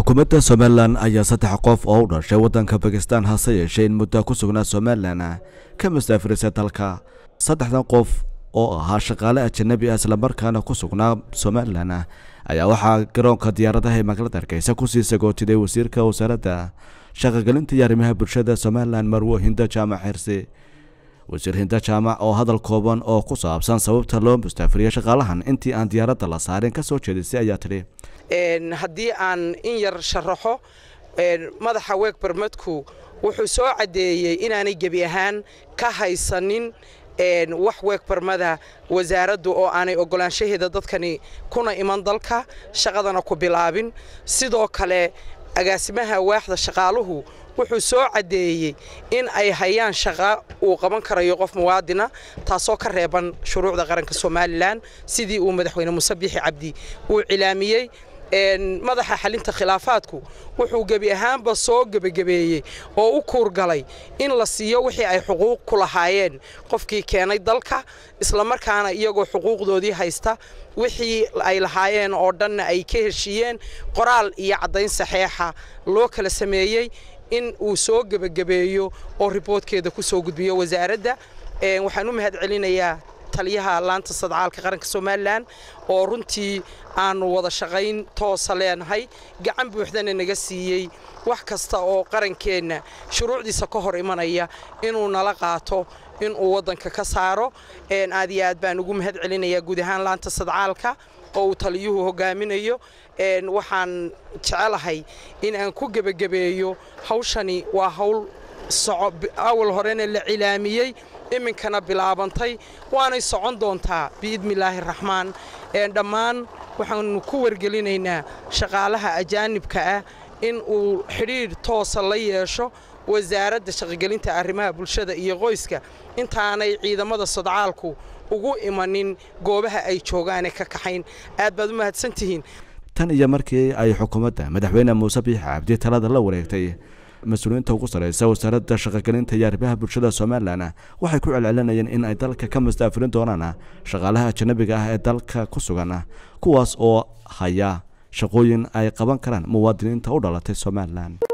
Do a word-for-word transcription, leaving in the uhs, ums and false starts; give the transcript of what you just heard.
xukuumadda Somaliland ayaa saddex qof oo u dhashay waddanka Pakistan hase yeeshee in muddo ku sugnaa Somaliland ka masaafirisay dalka. saddexdan qof oo ahaa shaqaale ajnabi ah isla markaana ku sugnaa Somaliland ayaa waxaa garoonka diyaaradaha ee magaalada Hargeysa ku sii sagootiday wasiirka wasaaradda shaqo-gelinta iyo arrimaha bulshada Somaliland Marwo Hinda Jaamac Xirsi. wasiir Hinda Jaamac oo hadal kooban oo ku saabsan sababta loo mustaafiriyo shaqaalahan intii aan diyaaradda la saarin ka soo jeedisay ayaa tiri een haddii aan in yar sharaxo een madaxa weeg barmadku wuxuu soo cadeeyay inaanay gebi ahaan ka haysanin een wax weeg barmada wasaaraddu oo aanay ogolaanshaheeda dadkani kuna iman dalka shaqadana ku bilaabin sidoo kale agaasimaha waaxda shaqaaluhu wuxuu soo cadeeyay in ay hayaan shaqa uu qaban karayo qof muwaadina taasoo ka reeban shuruucda qaranka Somaliland sidii uu madaxweyne Muuse Biixi Cabdi uu cilaamiyay een madaxa xalinta khilaafaadku wuxuu gabi ahaanba soo gabagabeeyay oo u kuurgalay in la siiyo wixii ay xuquuq ku lahaayeen qofkii keenay dalka isla markaana iyagoo xuquuqdoodii haysta wixii ay lahaayeen oo dhan ay ka heshiyeen qoraal iyo cadayn saxiixa loo kala sameeyay in uu soo gabagabeeyo oo reportkeeda ku soo gudbiyo wasaaradda ee waxaan u mahad celinayaa taliyaha laanta sadcaalka qaranka Somaliland oo runtii aan wada shaqayn toos leenahay gacan buuxdana naga siiyay wax kasta oo qarankeena shuruucdiisa ka hor imanaya inuu nala qaato in uu wadanka ka saaro een aad iyo aad baan ugu mahad celinayaa guud ahaan laanta sadcaalka oo uu taliyuhu hogaaminayo een waxaan jecelahay in aan ku gabagabeeyo hawshani waa hawl socod awal horena la cilaamiyay iminkana bilaabantay waanay socon doontaa biidmillaahir rahmaan een dhammaan waxaan ku wargelinaynaa shaqaalaha ajaanibka ah in uu xiriir toos la yeesho wasaaradda shaqo-gelinta arrimaha bulshada iyo qoyska intaanay ciidamada sadcaalku ugu imanin goobaha ay joogaan ka kaxayn aad baad u mahadsantihiin tan iyo markii ay xukuumadda madaxweyne Muuse Biixi Cabdi talada la wareegtay mas'uuliyiinta ugu sareysa wasaaradda shaqo-gelinta iyo arrimaha bulshada Somaliland waxay ku celcelinayeen in ay dalka ka mustaafirin doonaan shaqaalaha ajnabiga ah ee dalka ku sugan kuwaas oo haya shaqooyin ay qaban karaan muwaadiniinta u dhalatay Somaliland.